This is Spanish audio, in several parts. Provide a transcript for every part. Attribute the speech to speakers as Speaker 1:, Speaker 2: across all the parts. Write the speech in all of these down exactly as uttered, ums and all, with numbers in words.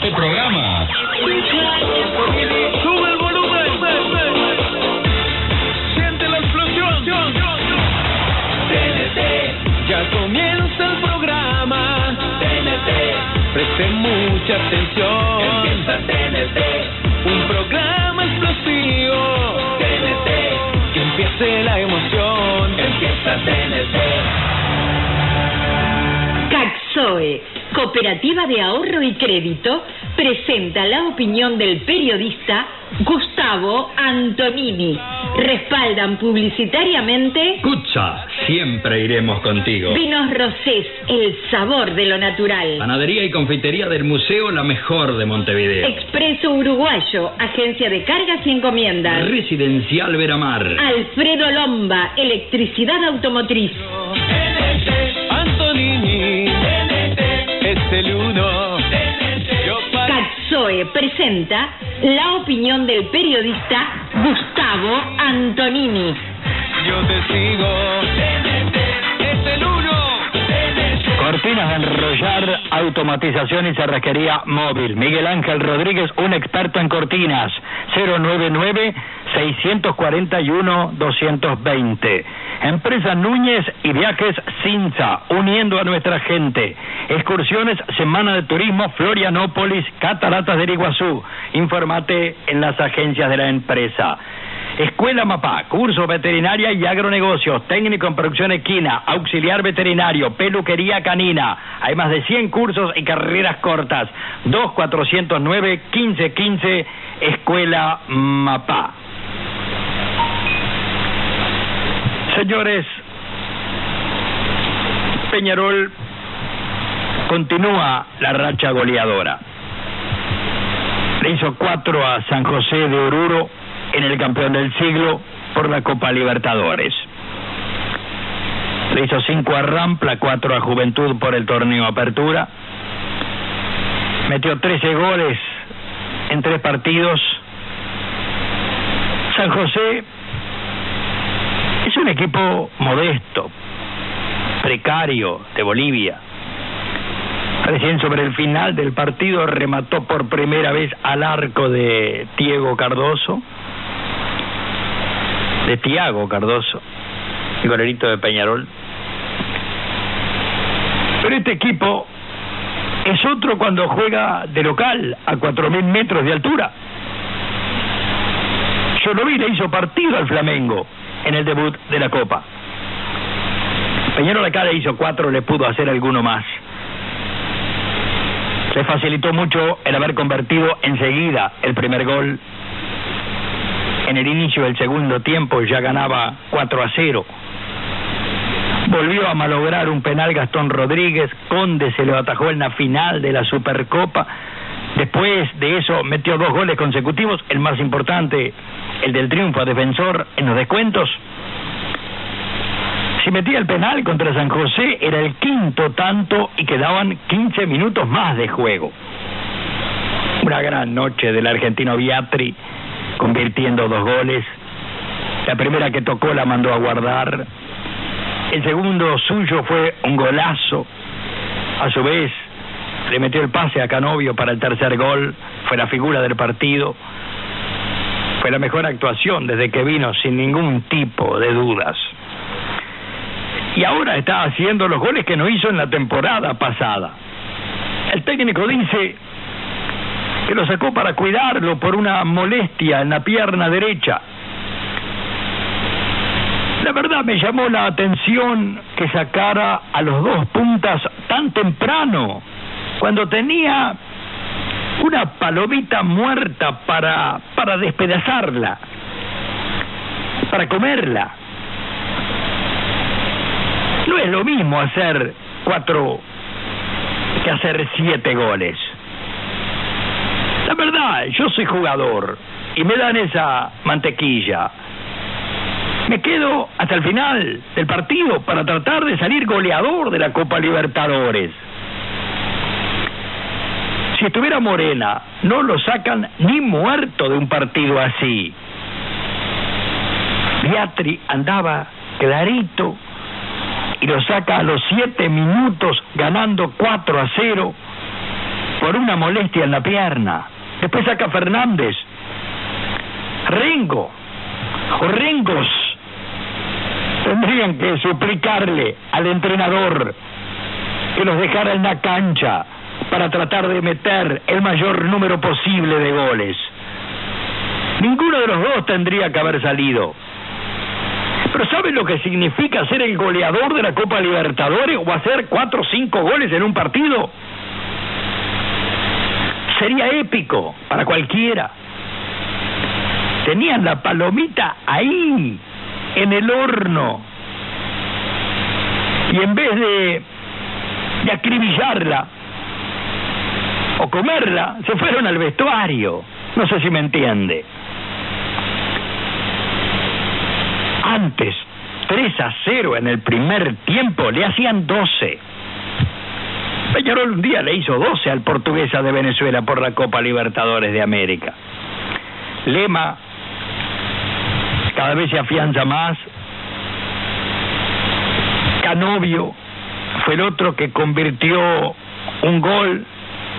Speaker 1: este programa.
Speaker 2: ¡Sube el volumen! ¡Siente la explosión! T N T, ya comienza el programa. T N T, preste mucha atención. Empieza T N T, un programa explosivo. T N T, que empiece la emoción. Empieza T N T.
Speaker 3: Caxoe, Cooperativa de Ahorro y Crédito, presenta la opinión del periodista Gustavo Antonini. Respaldan publicitariamente
Speaker 1: Cucha, siempre iremos contigo.
Speaker 3: Vinos Rosés, el sabor de lo natural.
Speaker 1: Panadería y confitería del Museo, la mejor de Montevideo.
Speaker 3: Expreso Uruguayo, agencia de cargas y encomiendas.
Speaker 1: Residencial Veramar.
Speaker 3: Alfredo Lomba, electricidad automotriz.
Speaker 2: Antonini, es el uno.
Speaker 3: Caxoe presenta la opinión del periodista Gustavo Antonini.
Speaker 2: Yo te sigo, es el uno.
Speaker 4: Cortinas de enrollar, automatización y cerrajería móvil. Miguel Ángel Rodríguez, un experto en cortinas. cero nueve nueve, seis cuatro uno, dos dos cero. Empresa Núñez y Viajes Cinza, uniendo a nuestra gente. Excursiones, Semana de Turismo, Florianópolis, Cataratas del Iguazú. Infórmate en las agencias de la empresa. Escuela Mapá, curso veterinaria y agronegocios, técnico en producción equina, auxiliar veterinario, peluquería canina. Hay más de cien cursos y carreras cortas. dos cuatro cero nueve, uno cinco uno cinco, Escuela Mapá. Señores, Peñarol continúa la racha goleadora. Le hizo cuatro a San José de Oruro en el campeón del siglo por la Copa Libertadores. Le hizo cinco a Rampla, cuatro a Juventud por el torneo Apertura. Metió trece goles en tres partidos. San José es un equipo modesto, precario de Bolivia. Recién sobre el final del partido remató por primera vez al arco de Diego Cardoso, de Tiago Cardoso, el golerito de Peñarol. Pero este equipo es otro cuando juega de local a cuatro mil metros de altura. Yo lo vi, le hizo partido al Flamengo en el debut de la Copa. Peñarol acá le hizo cuatro, le pudo hacer alguno más. Le facilitó mucho el haber convertido enseguida el primer gol. En el inicio del segundo tiempo ya ganaba cuatro a cero. Volvió a malograr un penal Gastón Rodríguez. Conde se lo atajó en la final de la Supercopa. Después de eso metió dos goles consecutivos, el más importante, el del triunfo a Defensor en los descuentos. Si metía el penal contra San José era el quinto tanto y quedaban quince minutos más de juego. Una gran noche del argentino Viatri, convirtiendo dos goles. La primera que tocó la mandó a guardar. El segundo suyo fue un golazo. A su vez le metió el pase a Canovio para el tercer gol. Fue la figura del partido. Fue la mejor actuación desde que vino, sin ningún tipo de dudas. Y ahora está haciendo los goles que no hizo en la temporada pasada. El técnico dice que lo sacó para cuidarlo por una molestia en la pierna derecha. La verdad me llamó la atención que sacara a los dos puntas tan temprano, cuando tenía una palomita muerta para, para despedazarla, para comerla. No es lo mismo hacer cuatro que hacer siete goles. La verdad, yo soy jugador y me dan esa mantequilla. Me quedo hasta el final del partido para tratar de salir goleador de la Copa Libertadores. Si estuviera Morena, no lo sacan ni muerto de un partido así. Viatri andaba clarito y lo saca a los siete minutos ganando cuatro a cero por una molestia en la pierna. Después saca Fernández. Rengo o Rengos tendrían que suplicarle al entrenador que los dejara en la cancha para tratar de meter el mayor número posible de goles. Ninguno de los dos tendría que haber salido. Pero ¿saben lo que significa ser el goleador de la Copa Libertadores o hacer cuatro o cinco goles en un partido? Sería épico para cualquiera. Tenían la palomita ahí, en el horno. Y en vez de, de acribillarla o comerla, se fueron al vestuario. No sé si me entiende. Antes, tres a cero en el primer tiempo, le hacían doce. Peñarol un día le hizo doce al Portuguesa de Venezuela por la Copa Libertadores de América. Lema cada vez se afianza más. Canovio fue el otro que convirtió un gol.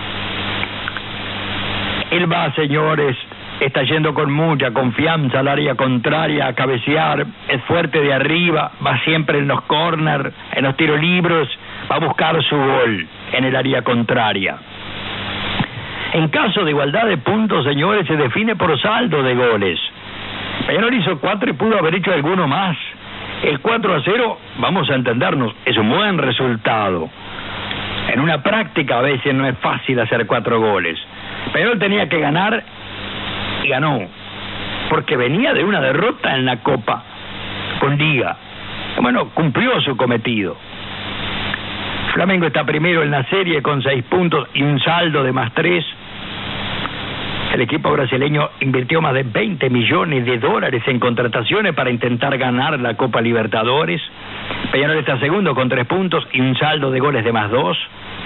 Speaker 4: Él va, señores, está yendo con mucha confianza al área contraria a cabecear, es fuerte de arriba, va siempre en los corners, en los tiros libres, va a buscar su gol en el área contraria. En caso de igualdad de puntos, señores, se define por saldo de goles. Peñarol hizo cuatro y pudo haber hecho alguno más. El cuatro a cero, vamos a entendernos, es un buen resultado. En una práctica a veces no es fácil hacer cuatro goles. Peñarol tenía que ganar y ganó, porque venía de una derrota en la Copa con Liga. Bueno, cumplió su cometido. Flamengo está primero en la serie con seis puntos y un saldo de más tres. El equipo brasileño invirtió más de veinte millones de dólares en contrataciones para intentar ganar la Copa Libertadores. Peñarol está segundo con tres puntos y un saldo de goles de más dos.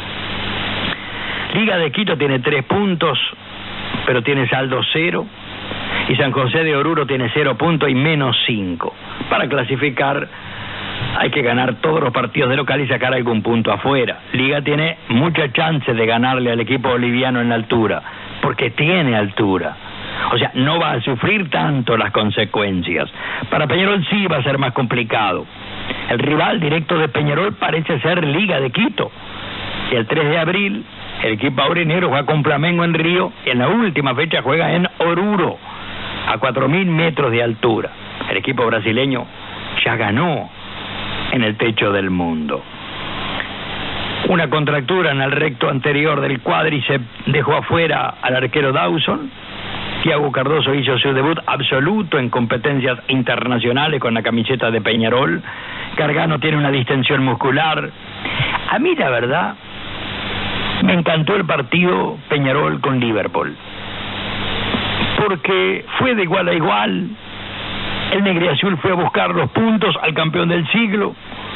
Speaker 4: Liga de Quito tiene tres puntos, pero tiene saldo cero. Y San José de Oruro tiene cero puntos y menos cinco. Para clasificar hay que ganar todos los partidos de local y sacar algún punto afuera. Liga tiene mucha chance de ganarle al equipo boliviano en la altura, porque tiene altura. O sea, no va a sufrir tanto las consecuencias. Para Peñarol sí va a ser más complicado. El rival directo de Peñarol parece ser Liga de Quito. Y el tres de abril, el equipo aurinegro juega con Flamengo en Río y en la última fecha juega en Oruro, a cuatro mil metros de altura. El equipo brasileño ya ganó en el techo del mundo. Una contractura en el recto anterior del cuádriceps dejó afuera al arquero Dawson. Thiago Cardoso hizo su debut absoluto en competencias internacionales con la camiseta de Peñarol. Gargano tiene una distensión muscular. A mí, la verdad, me encantó el partido Peñarol con Liverpool, porque fue de igual a igual. El negriazul fue a buscar los puntos al campeón del siglo.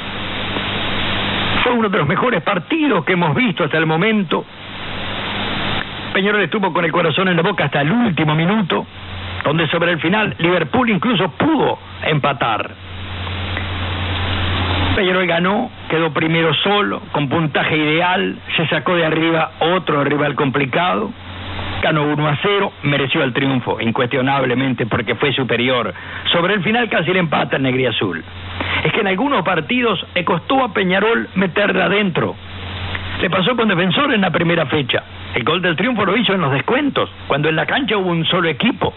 Speaker 4: Fue uno de los mejores partidos que hemos visto hasta el momento. Peñarol estuvo con el corazón en la boca hasta el último minuto, donde sobre el final Liverpool incluso pudo empatar. Peñarol ganó, quedó primero solo, con puntaje ideal, se sacó de arriba otro rival complicado, ganó uno a cero, mereció el triunfo, incuestionablemente, porque fue superior. Sobre el final casi le empata el negriazul. Es que en algunos partidos le costó a Peñarol meterla adentro. Le pasó con Defensor en la primera fecha. El gol del triunfo lo hizo en los descuentos, cuando en la cancha hubo un solo equipo.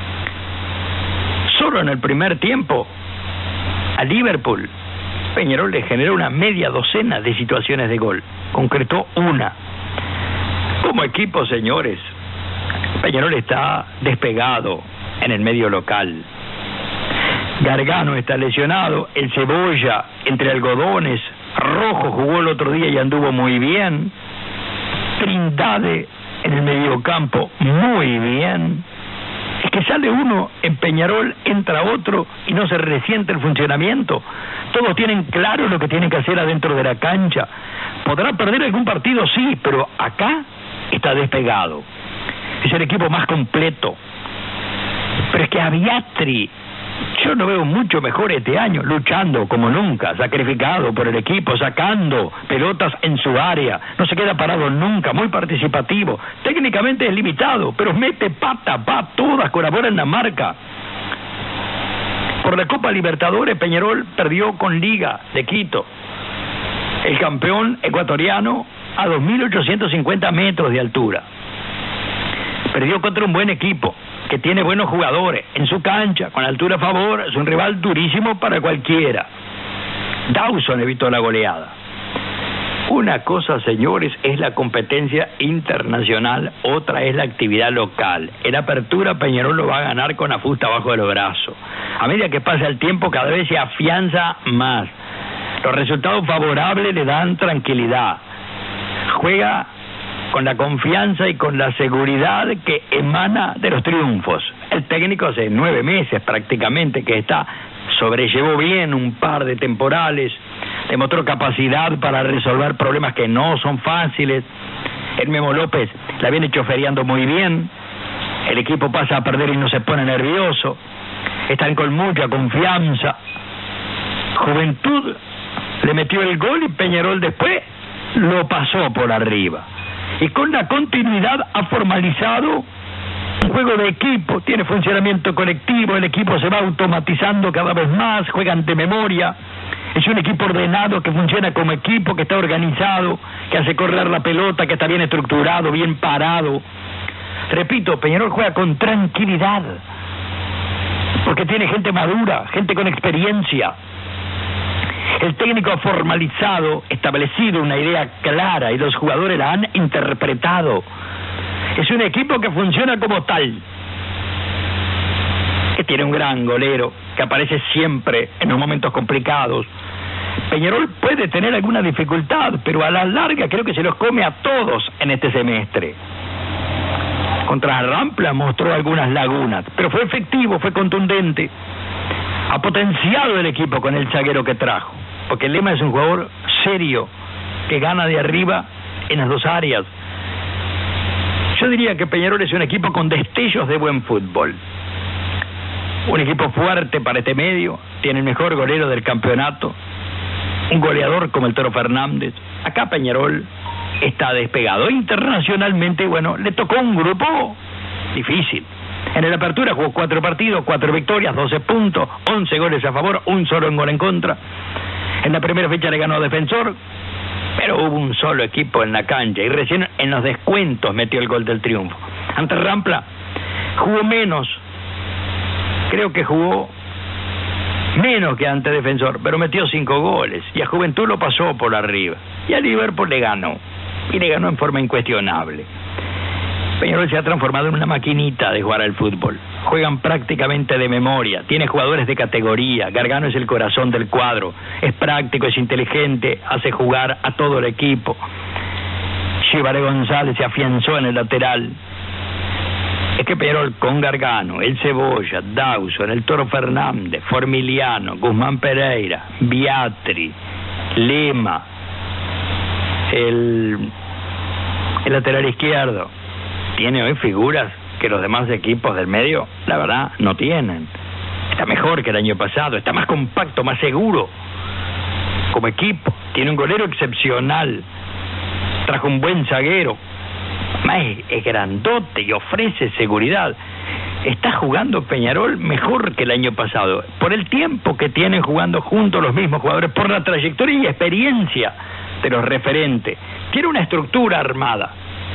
Speaker 4: Solo en el primer tiempo, a Liverpool, Peñarol le generó una media docena de situaciones de gol. Concretó una. Como equipo, señores, Peñarol está despegado en el medio local. Gargano está lesionado, el Cebolla entre algodones, Rojo jugó el otro día y anduvo muy bien, Trindade en el mediocampo muy bien. Es que sale uno en Peñarol, entra otro y no se resiente el funcionamiento. Todos tienen claro lo que tienen que hacer adentro de la cancha. Podrá perder algún partido, sí, pero acá está despegado. Es el equipo más completo. Pero es que a Biatri Yo lo veo mucho mejor este año, luchando como nunca, sacrificado por el equipo, sacando pelotas en su área, no se queda parado nunca, muy participativo, técnicamente es limitado, pero mete pata, pa, todas, colabora en la marca. Por la Copa Libertadores, Peñarol perdió con Liga de Quito, el campeón ecuatoriano, a dos mil ochocientos cincuenta metros de altura. Perdió contra un buen equipo, que tiene buenos jugadores en su cancha, con altura a favor, es un rival durísimo para cualquiera. Dawson evitó la goleada. Una cosa, señores, es la competencia internacional, otra es la actividad local. En apertura, Peñarol lo va a ganar con la fusta abajo de los brazos. A medida que pasa el tiempo, cada vez se afianza más. Los resultados favorables le dan tranquilidad. Juega con la confianza y con la seguridad que emana de los triunfos. El técnico hace nueve meses prácticamente que está, sobrellevó bien un par de temporales, demostró capacidad para resolver problemas que no son fáciles. El Memo López la viene chofereando muy bien, el equipo pasa a perder y no se pone nervioso, están con mucha confianza. Juventud le metió el gol y Peñarol después lo pasó por arriba. Y con la continuidad ha formalizado un juego de equipo, tiene funcionamiento colectivo, el equipo se va automatizando cada vez más, juegan de memoria, es un equipo ordenado que funciona como equipo, que está organizado, que hace correr la pelota, que está bien estructurado, bien parado. Repito, Peñarol juega con tranquilidad, porque tiene gente madura, gente con experiencia. El técnico ha formalizado, establecido una idea clara y los jugadores la han interpretado. Es un equipo que funciona como tal, que tiene un gran golero, que aparece siempre en los momentos complicados. Peñarol puede tener alguna dificultad, pero a la larga creo que se los come a todos en este semestre. Contra Rampla mostró algunas lagunas, pero fue efectivo, fue contundente. Ha potenciado el equipo con el zaguero que trajo, porque Lema es un jugador serio, que gana de arriba en las dos áreas. Yo diría que Peñarol es un equipo con destellos de buen fútbol. Un equipo fuerte para este medio, tiene el mejor golero del campeonato, un goleador como el Toro Fernández. Acá Peñarol está despegado. Internacionalmente, bueno, le tocó un grupo difícil. En el Apertura jugó cuatro partidos, cuatro victorias, doce puntos, once goles a favor, un solo en gol en contra. En la primera fecha le ganó a Defensor, pero hubo un solo equipo en la cancha y recién en los descuentos metió el gol del triunfo. Ante Rampla jugó menos, creo que jugó menos que ante Defensor, pero metió cinco goles y a Juventud lo pasó por arriba y a Liverpool le ganó, y le ganó en forma incuestionable. Peñarol se ha transformado en una maquinita de jugar al fútbol. Juegan prácticamente de memoria, tiene jugadores de categoría. Gargano es el corazón del cuadro, es práctico, es inteligente, hace jugar a todo el equipo. Chivaré González se afianzó en el lateral. Es que Peñarol con Gargano, el Cebolla, Dawson, el Toro Fernández, Formiliano, Guzmán Pereira, Biatri, Lema, el, el lateral izquierdo, tiene hoy figuras que los demás equipos del medio, la verdad, no tienen. Está mejor que el año pasado, está más compacto, más seguro como equipo. Tiene un golero excepcional, trajo un buen zaguero, es, es grandote y ofrece seguridad. Está jugando Peñarol mejor que el año pasado, por el tiempo que tienen jugando juntos los mismos jugadores, por la trayectoria y experiencia de los referentes. Tiene una estructura armada.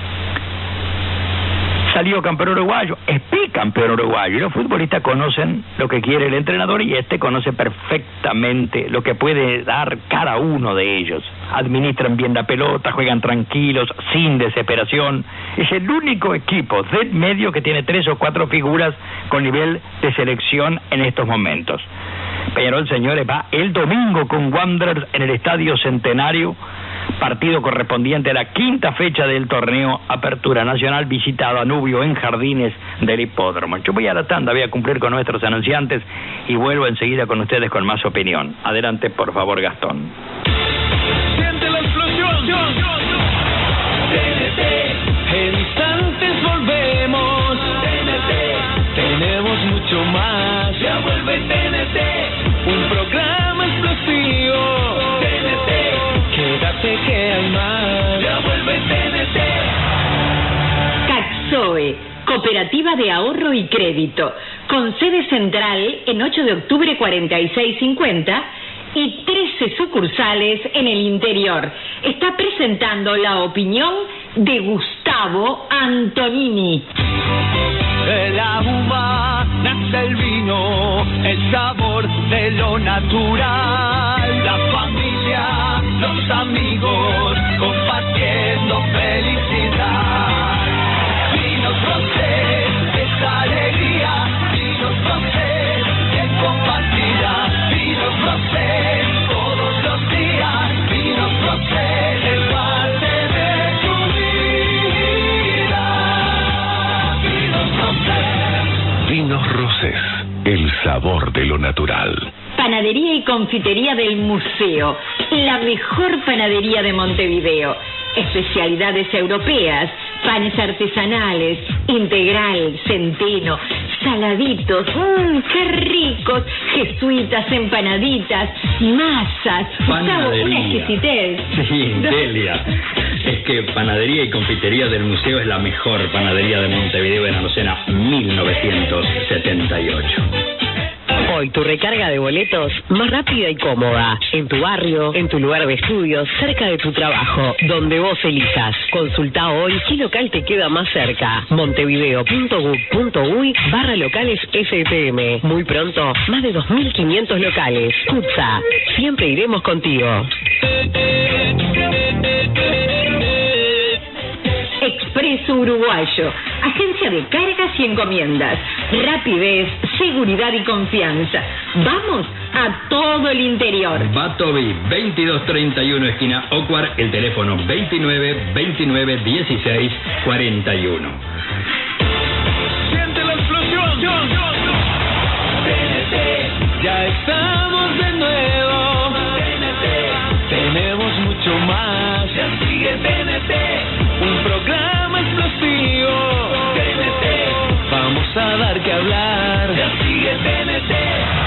Speaker 4: Salió campeón uruguayo, es bicampeón uruguayo, y los futbolistas conocen lo que quiere el entrenador y este conoce perfectamente lo que puede dar cada uno de ellos. Administran bien la pelota, juegan tranquilos, sin desesperación. Es el único equipo del medio que tiene tres o cuatro figuras con nivel de selección en estos momentos. Peñarol, señores, va el domingo con Wanderers en el Estadio Centenario, partido correspondiente a la quinta fecha del torneo Apertura Nacional, visita a Danubio en Jardines del Hipódromo. Yo voy a la tanda, voy a cumplir con nuestros anunciantes y vuelvo enseguida con ustedes con más opinión. Adelante, por favor, Gastón.
Speaker 2: Siente la explosión. T N T, en instantes volvemos. T N T, tenemos mucho más. Ya vuelve T N T.
Speaker 3: COE, Cooperativa de Ahorro y Crédito, con sede central en ocho de octubre cuarenta y seis cincuenta y trece sucursales en el interior. Está presentando la opinión de Gustavo Antonini.
Speaker 2: De la uva nace el vino, el sabor de lo natural. La familia, los amigos, compartiendo felicidad. Vinos Rosé, es alegría. Vinos Rosé, es compartida. Vinos Rosé, todos los días. Vinos Rosé, es parte de tu vida. Vinos Rosé.
Speaker 5: Vinos Rosés, el sabor de lo natural.
Speaker 3: Panadería y confitería del Museo, la mejor panadería de Montevideo. Especialidades europeas, panes artesanales, integral, centeno, saladitos, mmm, qué ricos, jesuitas, empanaditas, masas.
Speaker 1: Panadería.
Speaker 3: Una exquisitez.
Speaker 1: Sí, Delia. Es que Panadería y Confitería del Museo es la mejor panadería de Montevideo en Arocena mil novecientos setenta y ocho.
Speaker 6: Hoy tu recarga de boletos más rápida y cómoda. En tu barrio, en tu lugar de estudios, cerca de tu trabajo, donde vos elijas. Consulta hoy qué local te queda más cerca. montevideo.gov.uy barra locales S T M. Muy pronto, más de dos mil quinientos locales. CUTSA, siempre iremos contigo.
Speaker 3: Expreso Uruguayo, agencia de cargas y encomiendas. Rapidez, seguridad y confianza. Vamos a todo el interior.
Speaker 1: Batovi, veintidós treinta y uno, esquina Ocuar, el teléfono veintinueve veintinueve dieciséis cuarenta y uno.
Speaker 2: Siente la explosión. T N T, ya estamos de nuevo. T N T, tenemos mucho más. Ya sigue T N T, un programa explosivo. T N T, vamos a dar que hablar. Ya sigue T N T.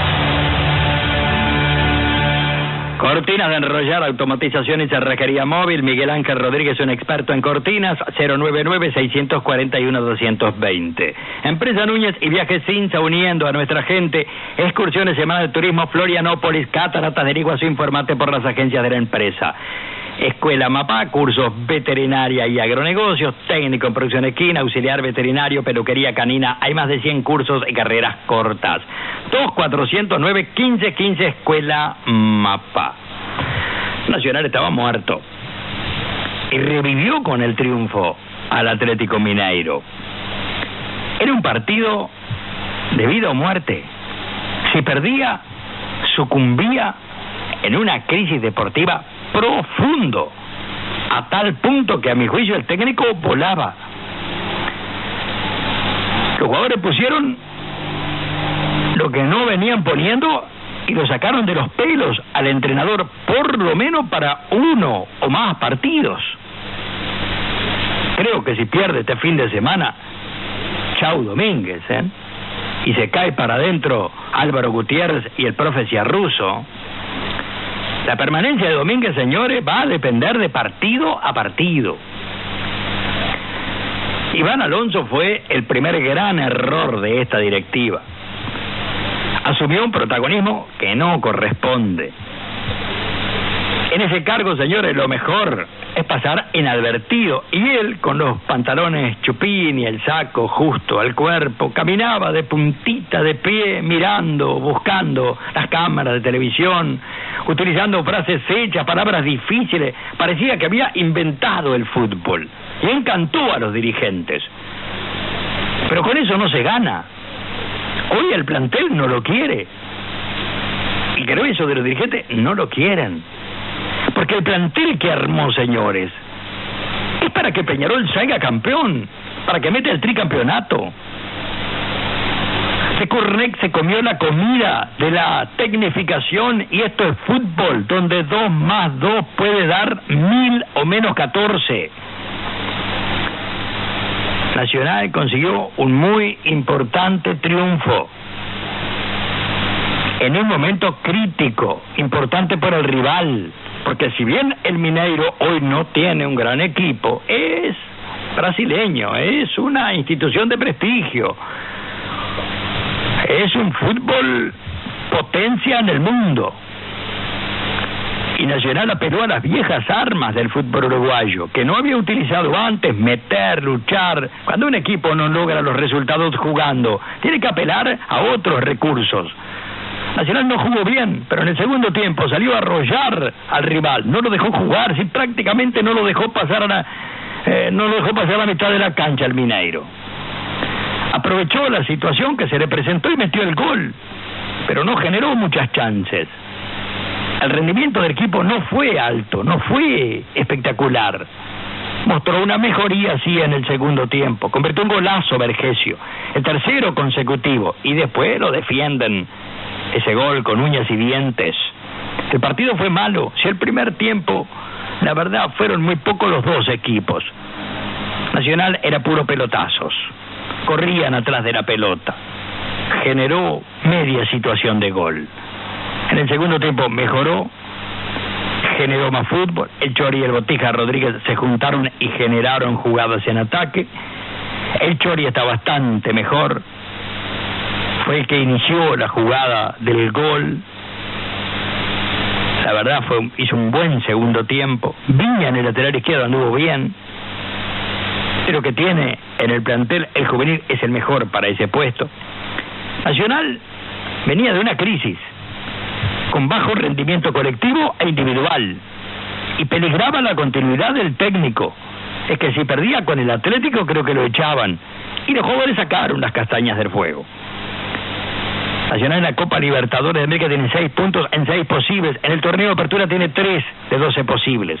Speaker 4: Cortinas de enrollar, automatización y cerrajería móvil. Miguel Ángel Rodríguez, un experto en cortinas. Cero nueve nueve, seis cuatro uno, dos dos cero. Empresa Núñez y Viajes Cinza, uniendo a nuestra gente. Excursiones, Semana de Turismo, Florianópolis, Cataratas del Iguazú. Informate por las agencias de la empresa. Escuela MAPA, cursos veterinaria y agronegocios, técnico en producción equina, auxiliar veterinario, peluquería canina. Hay más de cien cursos y carreras cortas. dos cuatro cero nueve, quince quince, Escuela MAPA. Nacional estaba muerto y revivió con el triunfo al Atlético Mineiro. Era un partido de vida o muerte. Si perdía, sucumbía en una crisis deportiva profundo, a tal punto que a mi juicio el técnico volaba. Los jugadores pusieron lo que no venían poniendo y lo sacaron de los pelos al entrenador, por lo menos para uno o más partidos. Creo que si pierde este fin de semana, chau Domínguez, ¿eh? Y se cae para adentro Álvaro Gutiérrez y el profe Ciarruso. La permanencia de Domínguez, señores, va a depender de partido a partido. Iván Alonso fue el primer gran error de esta directiva. Asumió un protagonismo que no corresponde. En ese cargo, señores, lo mejor es pasar inadvertido. Y él, con los pantalones chupín y el saco justo al cuerpo, caminaba de puntita de pie, mirando, buscando las cámaras de televisión, utilizando frases hechas, palabras difíciles. Parecía que había inventado el fútbol y encantó a los dirigentes. Pero con eso no se gana. Hoy el plantel no lo quiere. Y creo que eso de los dirigentes no lo quieren. Porque el plantel que armó, señores, es para que Peñarol salga campeón, para que meta el tricampeonato. Securnex se comió la comida de la tecnificación y esto es fútbol, donde dos más dos puede dar mil o menos catorce. Nacional consiguió un muy importante triunfo en un momento crítico, importante para el rival, porque si bien el Mineiro hoy no tiene un gran equipo, es brasileño, es una institución de prestigio, es un fútbol potencia en el mundo. Y Nacional apeló a las viejas armas del fútbol uruguayo, que no había utilizado antes: meter, luchar. Cuando un equipo no logra los resultados jugando, tiene que apelar a otros recursos. Nacional no jugó bien, pero en el segundo tiempo salió a arrollar al rival, no lo dejó jugar, sí, prácticamente no lo dejó pasar a la, eh, no lo dejó pasar a la mitad de la cancha al Mineiro. Aprovechó la situación que se le presentó y metió el gol, pero no generó muchas chances. El rendimiento del equipo no fue alto, no fue espectacular. Mostró una mejoría, sí, en el segundo tiempo. Convirtió un golazo Vergesio, el tercero consecutivo, y después lo defienden ese gol con uñas y dientes. El partido fue malo. Si el primer tiempo, la verdad, fueron muy pocos los dos equipos. Nacional era puro pelotazos. Corrían atrás de la pelota. Generó media situación de gol. En el segundo tiempo mejoró, generó más fútbol. El Chori y el Botija Rodríguez se juntaron y generaron jugadas en ataque. El Chori está bastante mejor. Fue el que inició la jugada del gol. La verdad, fue hizo un buen segundo tiempo. Viña en el lateral izquierdo anduvo bien. Pero que tiene en el plantel el juvenil es el mejor para ese puesto. Nacional venía de una crisis, con bajo rendimiento colectivo e individual, y peligraba la continuidad del técnico. Es que si perdía con el Atlético, creo que lo echaban, y los jóvenes sacaron las castañas del fuego. Nacional en la Copa Libertadores de América tiene seis puntos en seis posibles. En el torneo de apertura tiene tres de doce posibles.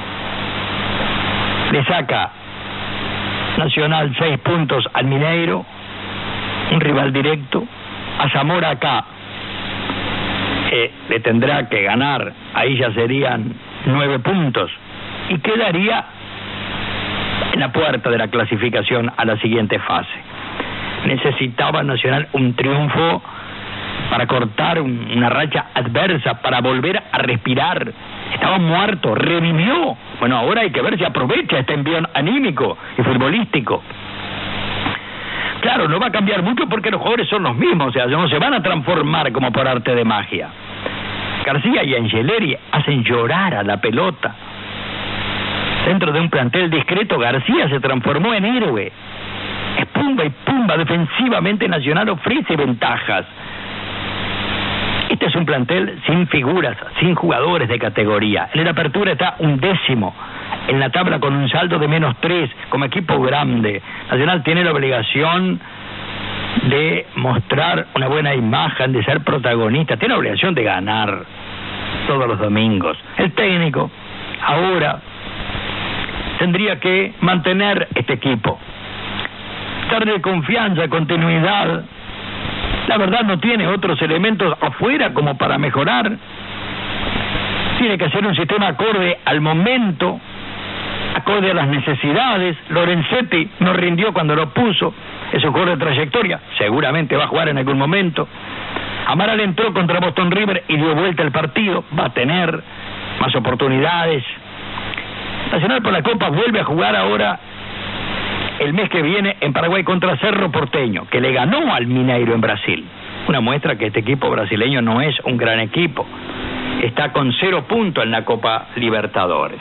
Speaker 4: Le saca Nacional seis puntos al Mineiro, un rival directo. A Zamora acá eh, le tendrá que ganar, ahí ya serían nueve puntos, y quedaría en la puerta de la clasificación a la siguiente fase. Necesitaba Nacional un triunfo para cortar un, una racha adversa, para volver a respirar. Estaba muerto, revivió. Bueno, ahora hay que ver si aprovecha este envión anímico y futbolístico. Claro, no va a cambiar mucho porque los jugadores son los mismos, o sea, no se van a transformar como por arte de magia. García y Angeleri hacen llorar a la pelota. Dentro de un plantel discreto, García se transformó en héroe. Es pumba y pumba, defensivamente Nacional ofrece ventajas. Este es un plantel sin figuras, sin jugadores de categoría. En la apertura está un décimo en la tabla con un saldo de menos tres, como equipo grande. Nacional tiene la obligación de mostrar una buena imagen, de ser protagonista, tiene la obligación de ganar todos los domingos. El técnico ahora tendría que mantener este equipo, darle confianza, continuidad. La verdad, no tiene otros elementos afuera como para mejorar. Tiene que hacer un sistema acorde al momento, acorde a las necesidades. Lorenzetti no rindió cuando lo puso, es un jugador de trayectoria, seguramente va a jugar en algún momento. Amaral entró contra Boston River y dio vuelta el partido, va a tener más oportunidades. Nacional por la Copa vuelve a jugar ahora el mes que viene en Paraguay contra Cerro Porteño, que le ganó al Mineiro en Brasil. Una muestra que este equipo brasileño no es un gran equipo. Está con cero puntos en la Copa Libertadores.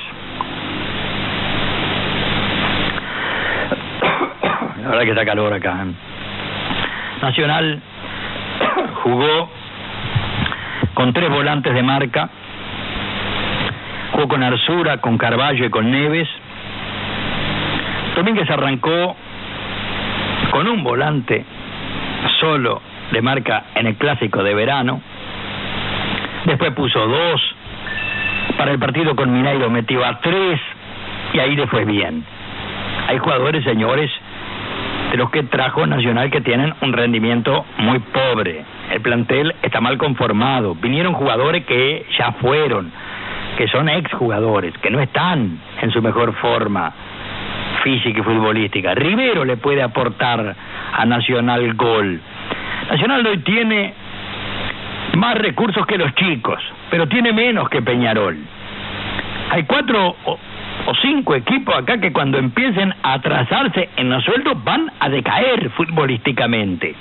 Speaker 4: La verdad que está calor acá. Nacional jugó con tres volantes de marca. Jugó con Arzura, con Carballo y con Neves. Domínguez arrancó con un volante solo de marca en el clásico de verano. Después puso dos. Para el partido con Mineiro metió a tres y ahí le fue bien. Hay jugadores, señores, de los que trajo Nacional que tienen un rendimiento muy pobre. El plantel está mal conformado. Vinieron jugadores que ya fueron, que son exjugadores, que no están en su mejor forma física y futbolística. Rivero le puede aportar a Nacional gol. Nacional hoy tiene más recursos que los chicos, pero tiene menos que Peñarol. Hay cuatro o cinco equipos acá que cuando empiecen a atrasarse en los sueldos van a decaer futbolísticamente.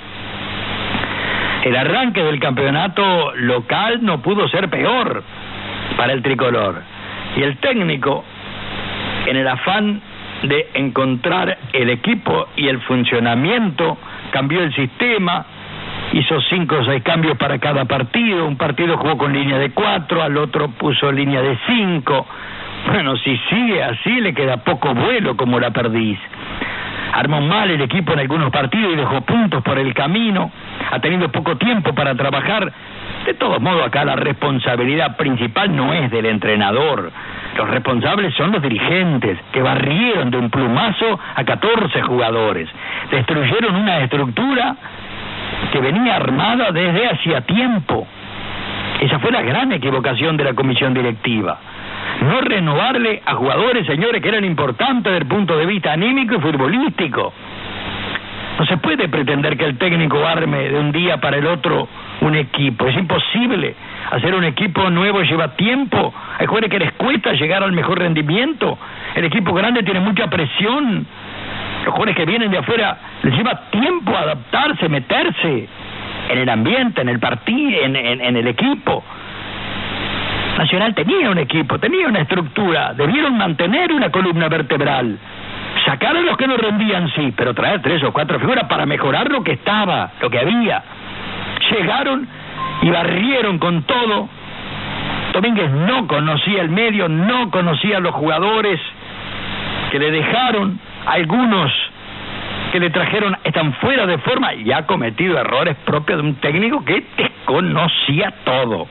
Speaker 4: El arranque del campeonato local no pudo ser peor para el tricolor. Y el técnico, en el afán de encontrar el equipo y el funcionamiento, cambió el sistema, hizo cinco o seis cambios para cada partido. Un partido jugó con línea de cuatro, al otro puso línea de cinco. Bueno, si sigue así le queda poco vuelo como la perdiz. Armó mal el equipo en algunos partidos y dejó puntos por el camino. Ha tenido poco tiempo para trabajar. De todos modos, acá la responsabilidad principal no es del entrenador. Los responsables son los dirigentes, que barrieron de un plumazo a catorce jugadores. Destruyeron una estructura que venía armada desde hacía tiempo. Esa fue la gran equivocación de la comisión directiva. No renovarle a jugadores, señores, que eran importantes desde el punto de vista anímico y futbolístico. No se puede pretender que el técnico arme de un día para el otro un equipo. Es imposible. Hacer un equipo nuevo lleva tiempo. Hay jugadores que les cuesta llegar al mejor rendimiento. El equipo grande tiene mucha presión. Los jugadores que vienen de afuera les lleva tiempo adaptarse, meterse en el ambiente, en el partido, en, en, en el equipo. Nacional tenía un equipo, tenía una estructura, debieron mantener una columna vertebral. Sacar a los que no rendían, sí, pero traer tres o cuatro figuras para mejorar lo que estaba, lo que había. Llegaron y barrieron con todo. Domínguez no conocía el medio, no conocía a los jugadores que le dejaron. Algunos que le trajeron están fuera de forma y ha cometido errores propios de un técnico que desconocía todo.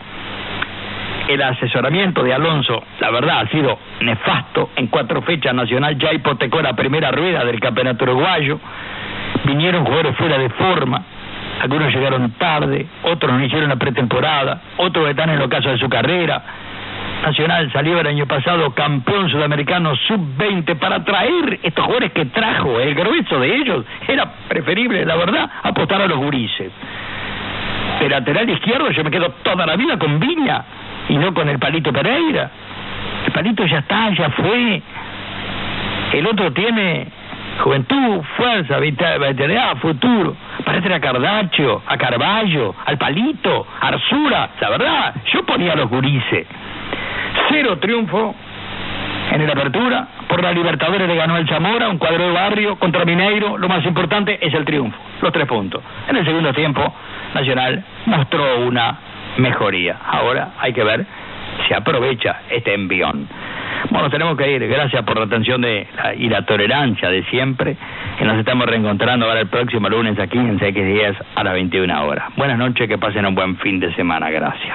Speaker 4: El asesoramiento de Alonso, la verdad, ha sido nefasto. En cuatro fechas Nacional ya hipotecó la primera rueda del campeonato uruguayo. Vinieron jugadores fuera de forma. Algunos llegaron tarde, otros no hicieron la pretemporada, otros están en el ocaso de su carrera. Nacional salió el año pasado campeón sudamericano sub veinte para traer estos jugadores que trajo. El grueso de ellos era preferible, la verdad, apostar a los gurises. De lateral izquierdo yo me quedo toda la vida con Viña y no con el Palito Pereira. El Palito ya está, ya fue. El otro tiene juventud, fuerza, vitalidad, futuro. Parece a Cardacho, a Carballo, al Palito, a Arzura. La verdad, yo ponía a los gurises. Cero triunfo en la apertura. Por la Libertadores le ganó el Zamora, un cuadro de barrio contra Mineiro. Lo más importante es el triunfo, los tres puntos. En el segundo tiempo, Nacional mostró una mejoría. Ahora hay que ver si aprovecha este envión. Bueno, tenemos que ir. Gracias por la atención de la, y la tolerancia de siempre. Y nos estamos reencontrando ahora el próximo lunes aquí en C X diez a las veintiuna horas. Buenas noches, que pasen un buen fin de semana. Gracias.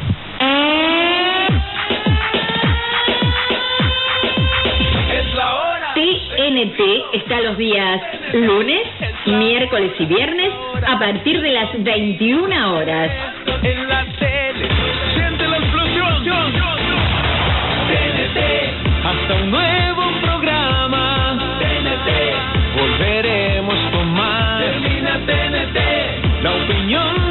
Speaker 3: T N T está los días lunes, miércoles y viernes a partir de las veintiuna horas.
Speaker 2: En la tele, siente la explosión. T N T, hasta un nuevo programa. T N T, volveremos con más. Termina T N T, la opinión